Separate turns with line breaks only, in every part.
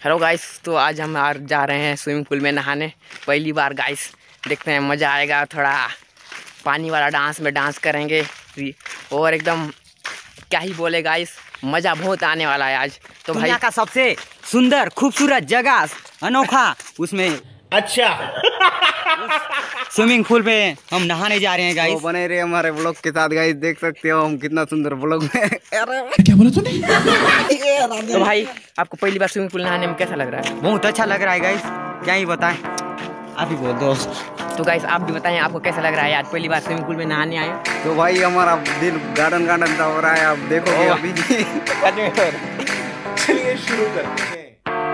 Hello guys, तो आज हम जा रहे हैं स्विमिंग पूल में नहाने। पहली बार गाइस, देखते हैं मज़ा आएगा। थोड़ा पानी वाला डांस में डांस करेंगे और एकदम क्या ही बोले गाइस, मज़ा बहुत आने वाला है आज। तो
दुनिया का सबसे सुंदर खूबसूरत जगह अनोखा उसमें
अच्छा
स्विमिंग पूल पे हम नहाने जा रहे हैं गाइस।
तो बने रहे हमारे ब्लॉग के साथ गाइस, देख सकते हो हम कितना सुंदर ब्लॉग में। क्या बोला तूने?
तो भाई, आपको पहली बार स्विमिंग पूल नहाने में कैसा लग रहा है?
बहुत अच्छा लग रहा है गाइस, क्या ही बताएं, आप ही बोल दो।
तो गाइस आप भी बताएं आपको कैसा लग रहा है आज पहली बार स्विमिंग पूल में नहाने आए।
तो भाई हमारा दिल गार्डन गार्डन सा हो रहा है, आप देखोगे अभी।
चलिए शुरू करते हैं।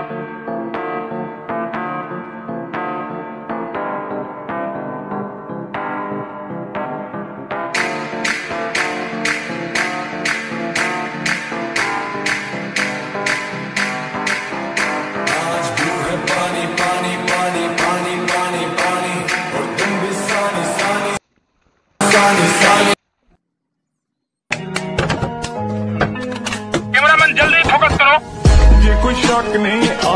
कैमरामैन जल्दी फोकस करो। ये कोई शक नहीं है।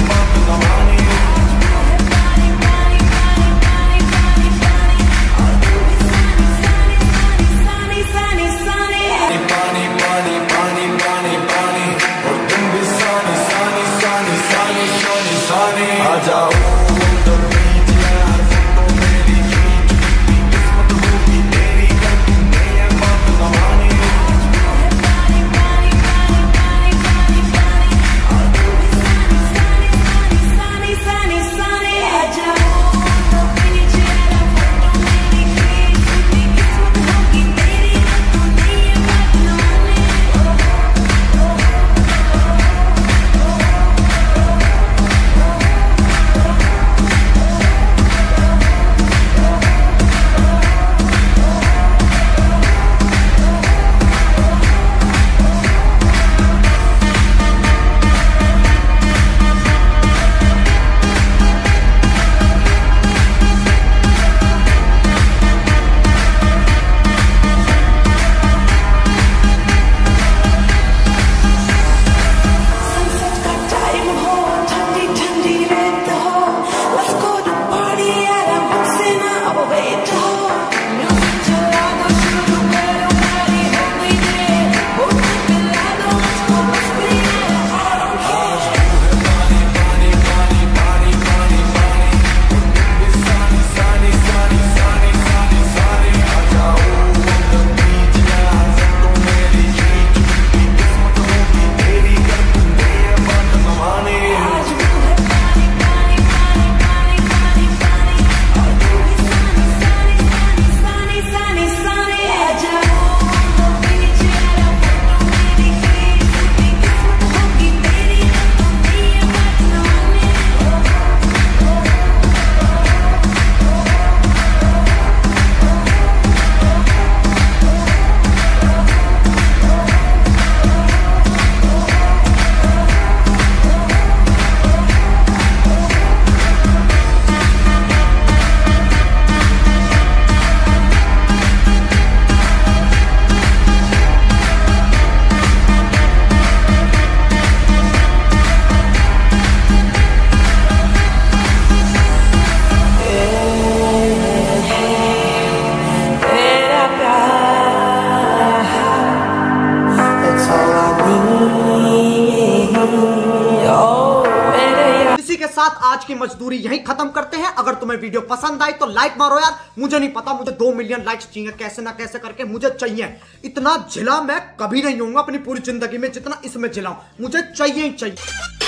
साथ आज की मजदूरी यहीं खत्म करते हैं। अगर तुम्हें वीडियो पसंद आई तो लाइक मारो यार। मुझे नहीं पता, मुझे 2 मिलियन लाइक्स चाहिए, कैसे ना कैसे करके मुझे चाहिए। इतना झिला मैं कभी नहीं होऊंगा अपनी पूरी जिंदगी में जितना इसमें झिलाऊं, मुझे चाहिए ही चाहिए।